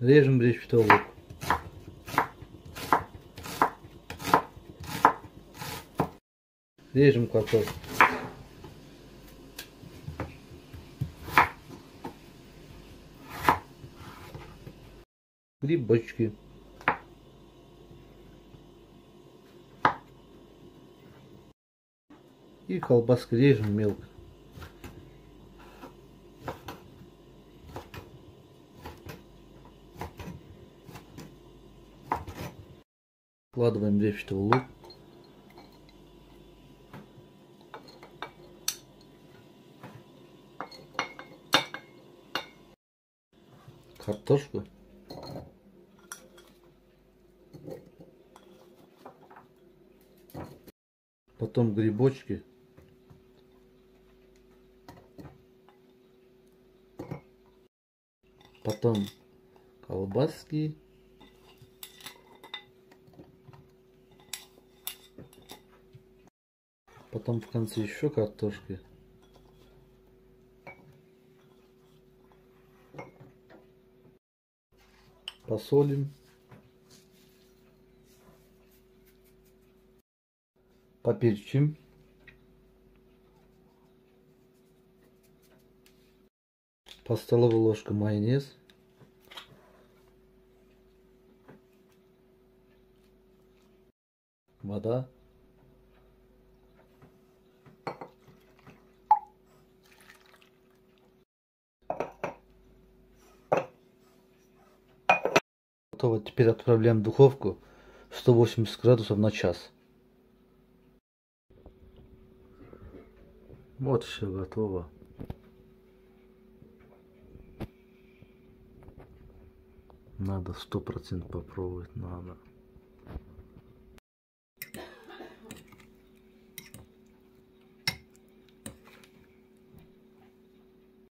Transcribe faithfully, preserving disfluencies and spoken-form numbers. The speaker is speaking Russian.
Режем бречетовый лук. Режем картошку. Грибочки. И колбаски режем мелко. Вкладываем репчатый лук. Картошку. Потом грибочки. Потом колбаски. Потом в конце еще картошки. Посолим. Поперчим. По столовой ложке майонез. Вода. Готово. Теперь отправляем в духовку сто восемьдесят градусов на час. Вот все готово. Надо сто процентов попробовать, надо.